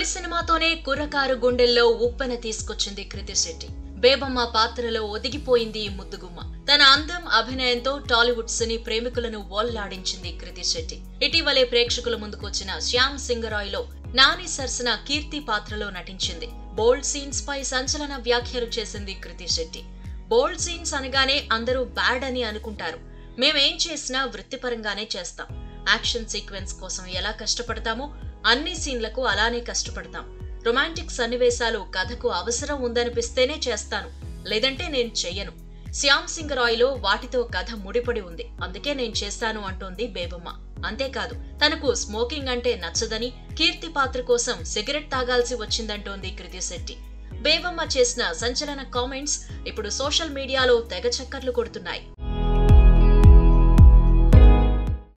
తొలి సినిమాతోనే కుర్రకారు గుండెల్లో ఉప్పెన తీసుకొచ్చింది కృతి శెట్టి. బేబమ్మ పాత్రలో ఒదిగిపోయింది ఈ ముద్దుగుమ్మ. తన అందం, అభినయంతో టాలీవుడ్ సినీ ప్రేమికులను ఓల్లాడించింది కృతి శెట్టి. ఇటీవలే ప్రేక్షకుల ముందుకొచ్చిన శ్యామ్ సింగరాయ్లో నాని సరసన కీర్తి పాత్రలో నటించింది. బోల్డ్ సీన్స్ పై సంచలన వ్యాఖ్యలు చేసింది కృతి శెట్టి. బోల్డ్ సీన్స్ అనగానే అందరూ బ్యాడ్ అని అనుకుంటారు. మేమేం చేసినా వృత్తిపరంగానే చేస్తాం. యాక్షన్ సీక్వెన్స్ కోసం ఎలా కష్టపడతామో అన్ని సీన్లకు అలానే కష్టపడతాం. రొమాంటిక్ సన్నివేశాలు కథకు అవసరం ఉందనిపిస్తేనే చేస్తాను, లేదంటే నేను చెయ్యను. శ్యామ్ సింగరాయ్లో వాటితో కథ ముడిపడి ఉంది, అందుకే నేను చేస్తాను అంటోంది బేబమ్మ. అంతేకాదు, తనకు స్మోకింగ్ అంటే నచ్చదని, కీర్తి పాత్ర కోసం సిగరెట్ తాగాల్సి వచ్చిందంటోంది కృతి శెట్టి. బేబమ్మ చేసిన సంచలన కామెంట్స్ ఇప్పుడు సోషల్ మీడియాలో తెగ చక్కర్లు కొడుతున్నాయి.